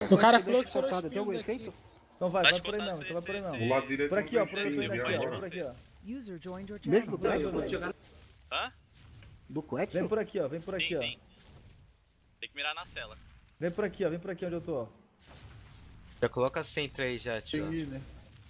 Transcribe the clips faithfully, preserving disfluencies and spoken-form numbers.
O cara falou que tirou tem algum efeito? Então vai, vai por aí não, então vai por aí não. O lado direito Por aqui, ó, por tem aqui, spin, viu, aqui, ó, agora? por aqui, ó. Mesmo do Vem, Quetzal? vem. Hã? Do Quetzal? Vem por aqui, ó, vem por aqui, Sim, ó. sim. Tem que mirar na cela. Vem por aqui, ó, vem por aqui onde eu tô, ó. Já coloca centro aí já, tio. Peguei, né?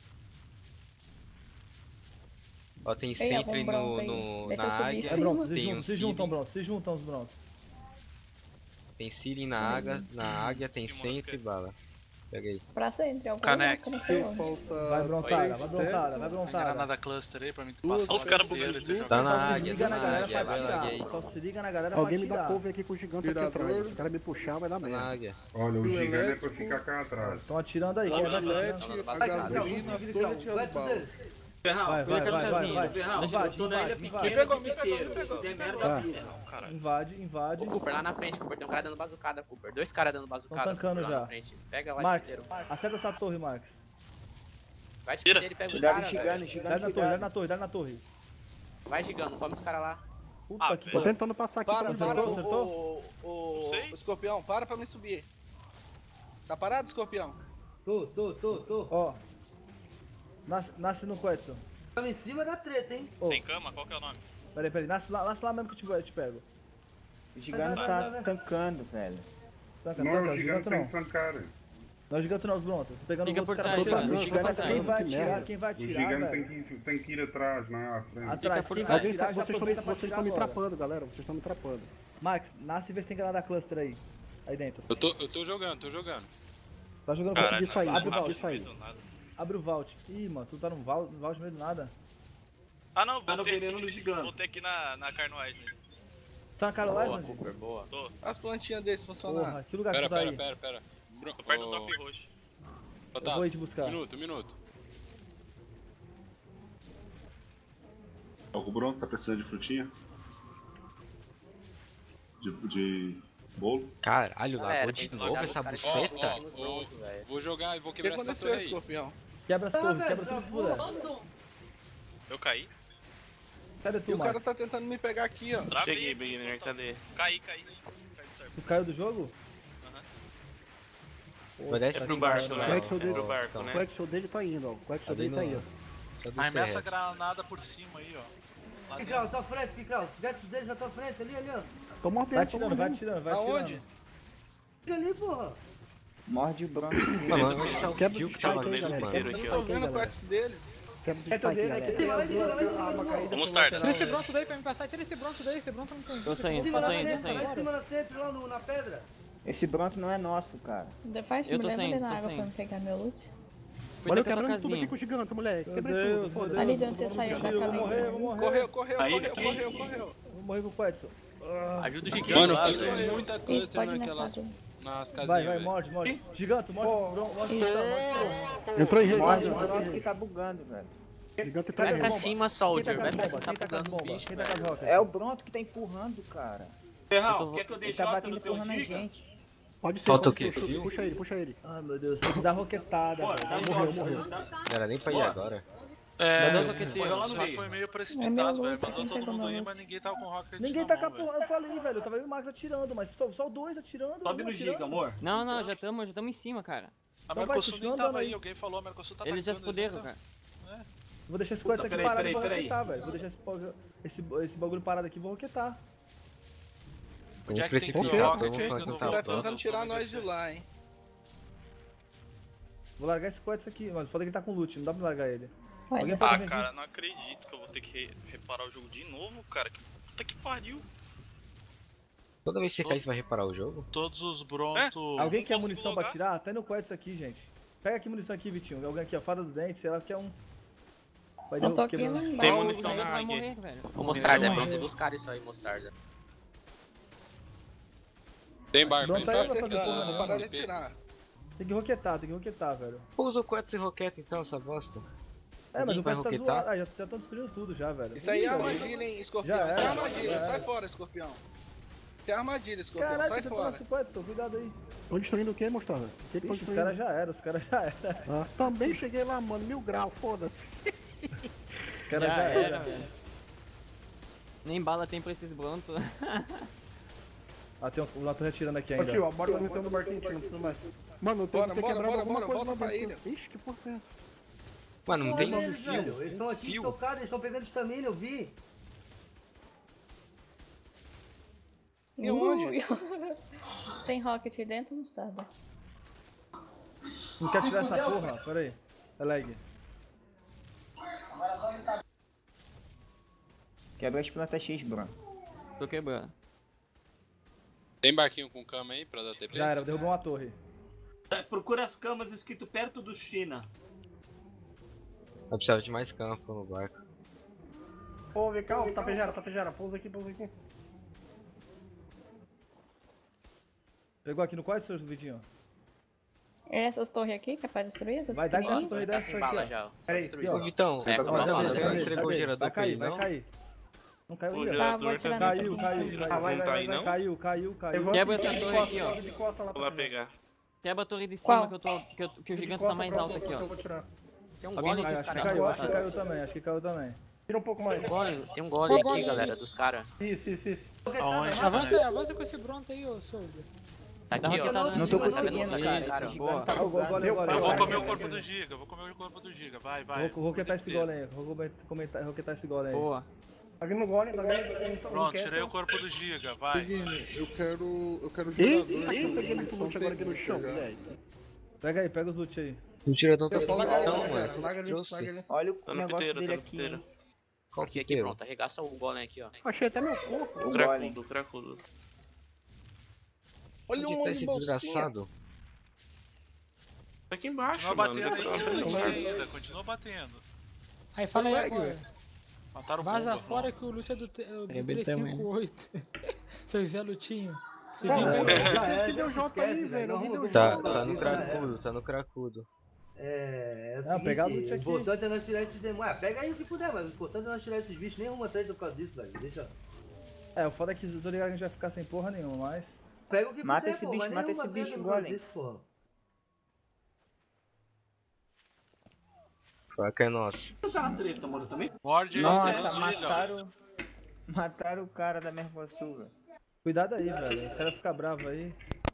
Ó, tem Tem centro aí algum no, bronto aí? no, Deixa na eu subir águia. em É cima. Bronto, se, Tem jun um se juntam, Cílio. Bronto, se juntam os Brontos. Tem Cílio na águia, na águia tem Que centro mosca. e bala. Pega aí. Pra sempre, algum Caneca. lugar, não sei Aqui onde. falta Vai Brontada, três vai Brontada, vai tecos. Brontada. Granada cluster aí pra mim Duas passar Olha os caras o inteiro e ter bugando. jogado. Tá na Só se águia, liga tá na na galera águia, pra vai lá, tirar. gay. Só se liga na galera Alguém pra me dá tirar. cover aqui com o gigante aqui atrás. Mirador. Se o cara me puxar, vai dar Tá na merda. águia. Olha, o O gigante é pra elétrico. ficar cá atrás. Estão atirando aí, quem vai Gilete, atirando? a gasolina, as torres e as balas. Ferral, Vai, vai, pega vai, o vai, casinho, vai. Ferral. Invade, Eu tô na ilha invade, pequena, invade. pegou, me pegou, se der merda, Tá. avisa. Não, caralho. Invade, invade. O Cooper lá na frente, Cooper. Tem um cara dando bazucada, Cooper. Dois caras dando bazucada. Tão tancando Cooper, lá já. na frente. Pega lá Max, de inteiro. acerta essa torre, Max. Vai de Tira. ele pega o Cuidado, cara, gigante, velho. Dá gigante, na torre, dá gigante. na torre, dá na torre. Vai gigando, come os caras lá. Puta Ah, que velho. Tô pariu. tentando passar aqui. Para, pra para, você. acertou? o, o, Não sei. o escorpião, para pra me subir. Tá parado, escorpião? Tô, tô, tô, tô. Ó. Nasce, nasce no Quetzal. Tamo em cima da treta, hein? Ô, Tem cama? Qual que é o nome? peraí, peraí. Nasce lá, nasce lá mesmo que eu te, eu te pego. O gigante tá tancando, velho. Tanca, Não, tanca, o gigante tem não. que tancar. Não é gigante não, os Brontos. Tô pegando Fica os por caras trás, pra Gigante. trás. O gigante tá Quem vai que atirar, merda. quem vai O atirar, gigante tem velho. que, tem que ir atrás, na à frente. Atrás, por quem trás. vai Alguém, atirar já vocês estão aproveita pra vocês atirar estão me agora. trapando, galera. Vocês estão me trapando. Max, nasce e vê se tem granada cluster aí. Aí dentro. Eu tô, eu tô jogando, tô jogando. Tá jogando Caralho, com isso aí. tá Abre o rápido, vault. no meio do nada. Abre o vault. Ih, mano, tu tá no vault, no vault no meio do nada. Ah não, Tá no voltei veneno do aqui, gigante. voltei aqui na, na Carnoise. Tá na Carol Boa, Island? Cooper, boa. Tô, As plantinhas deles funcionando. Porra, que lugar que Pera, tu tá pera, aí? pera, pera. Bro- tô perto do ô, top roxo. Eu Otávio, vou ir te buscar. Um minuto, um minuto. O Bronco tá precisando de frutinha? De, de bolo? Caralho, Galera, largou tem de que novo jogar essa os caras Ó, de buceta? ó, nos ó, brontos, velho. vou jogar e vou O que quebrar essa aconteceu, torre aí. escorpião? Quebra as torres, quebra tudo que puder. Eu caí. Cadê E tu, o cara Max? tá tentando me pegar aqui, ó. Travei. Cheguei, beginner, cadê? Caí, caí. Caí do server. Tu caiu do jogo? Aham. Pô, Vai desce tá pro aqui, barco, galera. né? O Quetzal dele- Pro barco, O né? Quetzal dele tá indo, ó. O Quetzal Ali dele tá aí, no- ó. só do Arremessa a terrestre. granada por cima aí, ó. Lá dentro. Kikral, tá à frente, Kikral. Os gatos dele já estão à frente, ali, ali, ó. Tô mordendo, Vai tô atirando, vai mordendo. atirando, vai Aonde? atirando. Fica ali, porra. Morde o branco. Mano, onde tá o Quebra kill o que tava spike aí, no galera. mano? Quebra Eu o não spike tô aí, vendo o galera. quartzo deles. Quebra o Quer spike, dele, galera. aqui, Vai, vai, vai, vai, a arma vai, caída. Vamos pro tarde. lateral Tira aí. esse Bronto daí pra me passar, tira esse bronto daí, esse bronto não tem. Tô Em saindo, cima tô da saindo, tô centro, vai em saindo. cima da centro, lá no, na pedra. Esse bronto não é nosso, cara. Defaz, Eu me tô leva sem, ali na tô água sem. pra me pegar meu loot. Cuida Olha eu com a sua quebrando tudo aqui casinha. com o gigante, moleque. Meu Quebrei Deus, tudo, meu foda-se. Deus. Ali de onde você saiu da Eu vou morrer, eu caverna. vou morrer. Correu, correu, Aí, correu, aqui. correu, correu. Eu vou morrer com o Quetzal. Ah. Ajuda o gigante Mano, lá, tem velho. muita Isso, cluster pode nessa naquelas água. nas casinhas, Vai, vai, velho. morde, morde. Gigante, morde. Bron- morde. Isso. morde. Entrou em rede. Morde o entrou em bronto rede. que tá bugando, velho. O gigante tá Vai em pra rede. cima, Quem Soldier. tá Vai com pra as cima, tá bombas? Quem tá com as pegando os bombas? bichos, Quem tá com as velho. rockets? É o bronto que tá empurrando, cara. Ferral, Eu tô- quer que eu Ele deixe tá Jota batendo no teu empurrando a giga? gente. Pode ser, Falta pode o quê? ser. Fio? Puxa ele, puxa ele. Ai, meu Deus, tem que dar roquetada. Bora, velho. dá um Morreu, Jota. morreu. dá- Não era nem pra ir Bora. agora. É, Mandou roqueteiro. o Correu lá no shot meio. foi meio É precipitado, meu velho. loot, Mandou quem todo pegou mundo meu ir, loot? mas ninguém tava com rocket Ninguém na tá mão, com a velho. porra. Eu falei, velho. Eu tava vendo o Max atirando, mas só, só dois atirando. Sobe um no atirando. giga, amor. Não, não, já estamos já tamo em cima, cara. A Então vai, Mercosul nem continua tava andando aí, aí. alguém falou, a Mercosul tá Eles já atacando. se fuderam, eles cara. Vou deixar esse Puta, quarto aqui peraí, parado e peraí, vou peraí. roquetar, velho. Vou deixar esse, bagulho- esse, esse bagulho parado aqui e vou roquetar. Onde é que Vamos tem precipitar, que vamos rocket ainda? tentar Não o vi Tá top. tentando tirar nós de lá, hein. Vou largar esse quarto aqui, mano. Foda que ele tá com loot, não dá pra largar ele. Vai, Alguém né? pode Ah, me cara, não acredito que eu vou ter que re- reparar o jogo de novo, cara. Que puta que pariu. Toda vez que você cair, você vai reparar o jogo? Todos os brontos. Alguém não quer consigo munição pra logar. tirar? Tá no quarto aqui, gente. Pega aqui munição aqui, Vitinho. Alguém aqui, ó. Fada do dente, sei lá, quer um. Vai Eu tô derrubar- aqui quebrando. no Ó, embaixo. o munição gigante na vai águia. morrer, velho. Ô, Eu Mostarda, é morri. bronto dos caras isso aí, Mostarda. Tem barco, Não hein? tá Tá aí pra fazer acertando, porra vou nenhuma. parar de atirar. Tem que roquetar, tem que roquetar, velho. Usa o Quetzal e roquete então, essa bosta. É, mas Alguém o vai quarto tá roquetar? zoado. Ah, já já estão destruindo tudo já, velho. Isso aí é Ih, velho. armadilha, hein, escorpião. Já Isso é era, armadilha, já sai era. fora, escorpião. Isso é armadilha, escorpião, Caralho, sai você tá fora. nesse quarto, cuidado aí. Tô destruindo o que, mostarda? O que que tô Ixi, os destruindo? caras já eram, os caras já eram. Ah, também cheguei lá, mano. Mil grau, foda-se. Os caras Já já era, eram. velho. Nem bala tem pra esses brontos. Ah, tem um, o Nato retirando aqui Ô ainda. tio, a borda da missão do barquinho, tio. Não precisa mais. Mano, eu tenho Bora, que ter bora, quebrado bora, alguma bora, coisa volta lá pra dentro. Ixi, que porra é essa? Mano, não tem Eles, velho, fio. eles estão aqui Fio. estocados, eles estão pegando estamina, eu vi. E onde? Ui. Tem rocket aí dentro, mostarda? Não quer tirar essa porra? Pera aí. É lag. Quebra as plantas X, Bruno. Tô quebrando. Tem barquinho com cama aí pra dar T P? Já era, derrubou uma torre. Procura as camas escrito perto do China. Eu precisava de mais campo no barco. Ô, vem cá, ô, tapejara, tapejara, pousa aqui, pousa aqui. Pegou aqui no quarto, seu Vidinho? Essas torres aqui que é pra destruir? Essas Vai dar pequenininhas? essa torre Tá dessa sem aqui, bala ó. já, ó. Só Peraí, destruir. ó. Ô, Vitão, É, tá calma, mandando, calma, você calma, não entregou o Vai gerador pra cair, ele, vai não? cair. Não caiu O ainda. Tá, gerador vou atirar tá- nessa Caiu, aqui. caiu, caiu. Ah, vai, vai, vai, não? Caiu, caiu, caiu. Quebra essa torre aqui, ó. De costa lá, Vou lá pegar. Quebra a torre de Qual? cima que, eu tô, que, eu- que o De gigante costa tá mais pra alto aqui, que eu ó. vou tirar. Tem um Alguém golem não- dos Acho que caras caiu, aqui, acho que ó. caiu também, acho que caiu também. Tira um pouco mais. Golem, tem um golem aqui, galera, dos caras. Isso, isso, isso. Aonde? Avança, avança com esse Bronto aí, ô Soldier. Tá aqui, ó. Não tô Em cima, tá vendo? conseguindo, Só que cara, os caras- esse Boa. Ah, o gol, gol, Meu gol, pai, Eu gol. vou vai, comer o vai, corpo vai. do Giga, vou comer o corpo do Giga. Vai, vai. Vou roquetar esse golem aí, vou comentar- roquetar esse golem aí. Boa. Tá vindo o golem, tá vindo. Pronto, tirei o corpo do Giga, vai. Vini, eu quero. Eu quero Ih, gerador. ih, essa peguei muito munição loot agora aqui no tem chão, muita já. velho. Pega aí, pega os loot aí. O tirador tá Eu falo, larga então, ele, mano. larga ele, larga ele, Trouxe. larga ele. Olha o Tá no negócio piteiro, dele tá no aqui, piteiro. hein. Aqui, aqui, pronto. Arregaça o golem aqui, ó. Achei até meu corpo. O golem. Cracudo, cracudo. Olha Onde um tá monte esse de bolsinha. desgraçado? Tá aqui embaixo, Continua mano. batendo aí, Tá que tem aqui loot embaixo. ainda. Continua batendo. Aí fala aí Consegue, agora. velho. Mataram o Vaza bomba, fora que o loot é do, te- do É bem também. trezentos e cinquenta e oito. Seu Zé Lutinho. Você Pô, viu velho, aí? Já é, Alguém deu já J esquece, aí, velho. velho. Alguém Não, deu Tá, J. tá no Isso já era. cracudo, tá no cracudo. É, é o Ah, seguinte, pegar loot o aqui. importante é nós tirar esses demônios. Ah, pega aí o que puder, mas o importante é nós tirar esses bichos. Nenhuma treta por causa disso, velho. Deixa. É, o foda é que eu tô ligado que a gente vai ficar sem porra nenhuma, mas... Pega o que Mata puder, esse pô, bicho, mas mata nenhuma esse treta bicho, por causa golem. disso, porra. Faca é nosso. Morde aí, Nossa, Giga. mataram. Mataram o cara da Mercosul, velho. Cuidado aí, velho. O cara fica bravo aí.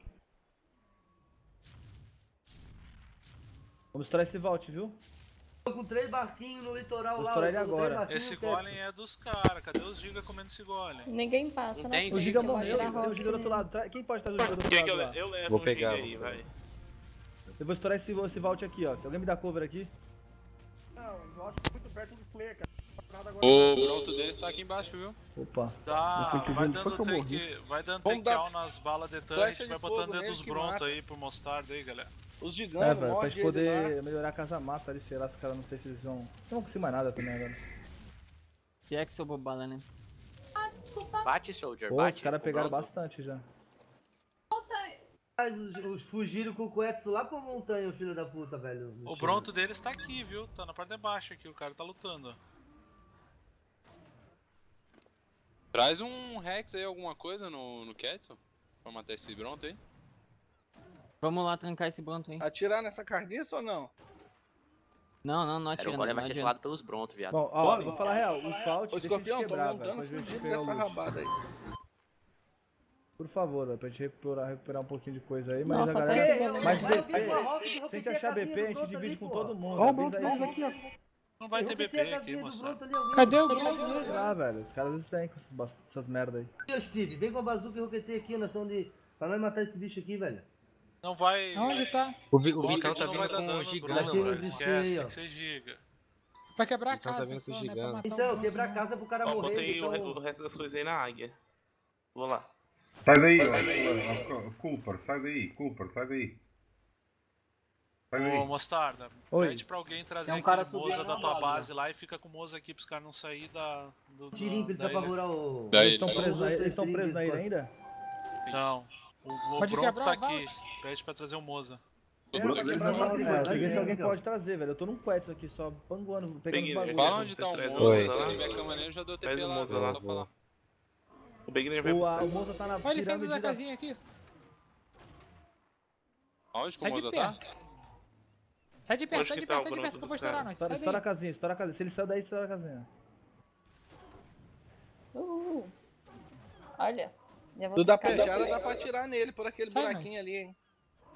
Vamos estourar esse vault, viu? Tô com três barquinhos no litoral Vou lá. estourar eu tô ele com três agora. barquinhos Esse no teto. golem é dos caras. Cadê os Giga comendo esse golem? Ninguém passa, Não né? tem, O Sim, Giga você morreu, pode tirar tem o rocket Giga do outro nele. lado. Tra- Quem pode trazer o Giga do outro Que que lado eu, lá? eu levo Vou um pegar, giga aí, vou vai. Eu vou estourar esse, esse vault aqui, ó. Alguém me dá cover aqui? Não, eu acho muito perto do player, cara. Nada agora. O pronto deles tá aqui embaixo, viu? Opa. Dá, Eu tô vai vendo, dando foi que eu morri. take, vai dando Vamos take dar out nas balas de tanque, flecha de vai fogo botando dentro nele dos que brontos mata. aí pro mostarda aí, galera. Os É, gigantes, velho, pra morde gente ele poder lá. melhorar a casa mata ali, sei lá, se os caras não sei se eles vão... Não consigo mais nada também agora. Se é que sobrou bala, né? Bate, Soldier, Pô, bate. os caras o pegaram Bronto. bastante já. Mas os, os fugiram com o Coetsu lá pra montanha, o filho da puta, velho. no O chão. Bronto deles tá aqui, viu? Tá na parte de baixo aqui, o cara tá lutando. Traz um Rex aí, alguma coisa no, no Kettle. Pra matar esse Bronto aí. Vamos lá trancar esse Bronto, hein? Atirar nessa carniça ou não? Não, não, não Era, o atirando. golem não vai ser adianta. selado pelos Brontos, viado. Bom, ó, vou falar a real, os vault Ô, deixa de escorpião, tô quebrar, velho, montando pra gente fudido pegar o dessa loot. rabada aí. Por favor, velho, pra gente recuperar, recuperar um pouquinho de coisa aí, mas Não, a falta galera... esse Eu- golem. Mas eu- B eu- P, eu- eu- eu- se a eu- gente eu- achar eu- B eu- P, a eu- gente eu- divide eu- com eu- todo mundo. Ó, o avisa Bronto aí. aqui, ó. Não vai ter Eu B botei a P aqui, casinha do moçada. Bronto ali, alguém- Cadê o Bronto? Sei lá, velho, os caras eles têm com essas bas- essas merda aí. Ô, Steve, vem com a bazuca e roquetei aqui, nós estamos de... Pra nós matar esse bicho aqui, velho. Não vai. Aonde tá? O, Vi- o Rocket Vitão tá não vai vindo dar com o dano no gigante, Bronto, Aqui cara. no velho. display, Esquece, ó. tem que ser giga. Pra quebrar a Então tá casa vindo com só, o né? Pra gigante. matar o Então, Bronto, quebrar a não. casa pro cara Ó, morrer. botei deixar o, re- o o... resto das coisas aí na águia. Vou lá. Sai daí, ó. ó, ó, Culper, sai daí, Culper, sai daí. Sai Ô, daí. Mostarda, Oi. pede pra alguém trazer Tem um cara aquele Moza subindo da na tua base, base lá e fica com o Moza aqui pros caras não sair da. Do, do, Tirinho pra ele da ilha. apavorar o... Daí, Eles estão Só presos os na dois eles estão tirinhos presos na ilha deles, ainda? Não. O, o Pode Bronto quebrar tá o aqui. vault. Pede pra trazer o Moza. O Bronto dele tá É, lá. eu queria se alguém Então. pode trazer, velho. Eu tô num quest aqui só, panguando, pegando Peguei, os bagulho. Fala onde tá o Traz o Moza, Oi. se tiver cama nele eu já dou T Traz P o lá, Moza velho, lá. só falar. O Beginner vai O, a, buscar. o Moza tá na Olha ele saindo pirâmide da da... casinha aqui. Onde que o Sai de Moza tá? perto. Sai de perto, Onde sai que de tá perto, o sai de perto Bronto que eu vou dos estourar caras? nós. Estoura, Sai estoura a daí. casinha, estoura a casinha. Se ele sair daí, estoura a casinha. Uh, olha. Já vou Do da ficar- peixada dá pra atirar nele por aquele Sai, buraquinho mas- ali, hein.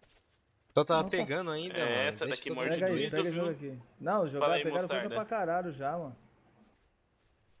Só tava Nossa. pegando ainda, É, mano. essa Deixa daqui todo morde mundo Pega aí, doer. pega esse jogo aqui. Não, Fala jogar, aí, pegaram coisa mostarda. pra caralho já, mano.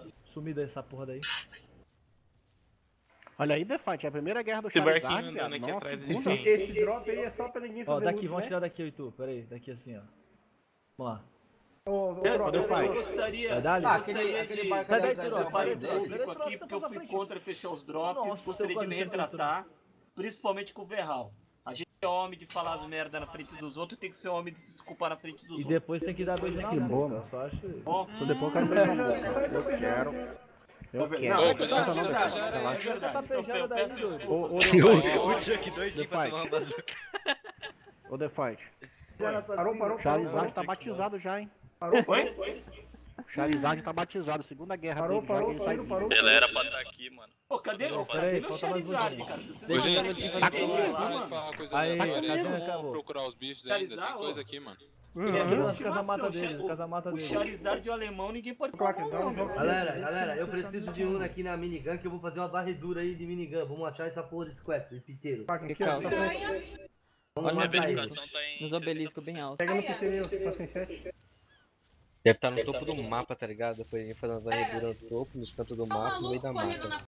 Sumida essa porra daí. Olha aí, Defight, é a primeira guerra do Esse barquinho Charizard, andando viado. aqui Nossa, atrás segunda. desse- Esse drop aí é só pra ninguém Ó, fazer daqui, muito, vamos né? tirar daqui, Itu. Pera aí, daqui assim, ó. Vamos lá. Ô, ô, Eu, drop, eu, Defight. eu gostaria, Vai eu dar ali? gostaria aquele de barco Vai ali dar atrás esse da drop aí parede. público aqui, porque eu fui contra fechar os drops, Nossa, gostaria eu de me quase retratar, principalmente com o Verral. A gente é homem de falar as merda na frente dos outros, tem que ser homem de se desculpar na frente dos E outros. depois tem que dar beijo na Que boca. bom, Eu só acho. Bom, Então depois eu quero beijar na boca. Eu quero. Eu É verdade. quero. Não, é Não, verdade, não, não, é verdade, relaxa. é Relaxa. verdade. Tá Então, pejada eu daí, peço doido. desculpa. Ô, ô, O Defight. Chuck doidinho pra tomar uma bazuca. Ô, Defight. Parou, parou, Charizard parou. tá batizado já, hein? Parou, Oi? Charizard tá batizado, segunda guerra parou, dele já parou, que ele tá parou, aí. parou. Ele era pra estar aqui, mano. Pô, cadê, Peraí, cadê meu falta mais um Charizard, pouquinho. cara? Se vocês Ô, não gente, quiserem tá ficar com lá, Pode mano. falar coisa Aí, aleatória, Casinha vamos acabou. procurar os bichos ainda, tem Charizard, coisa ó. aqui, mano. Ele é Uhum. aquele As estimação, casamata o Cha- deles, as casamata o deles. Charizard e o alemão ninguém pode Claro falar que não, não, mano. Galera, galera, eu preciso de um aqui na minigun que eu vou fazer uma varredura aí de minigun. Vamos achar essa porra de squat, de piteiro. Aqui, Que ó. calma. Vamos Minha matar verificação eles. tá em Nos obeliscos bem altos. Pega no P C meu, se tá sem sete. Deve estar no topo do mapa, tá ligado? Depois ele fazendo varredura no topo, nos cantos do mapa, no meio da mata.